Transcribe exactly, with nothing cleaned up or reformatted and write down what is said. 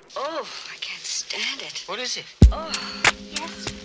Oh, I can't stand it. What is it? Oh, yes.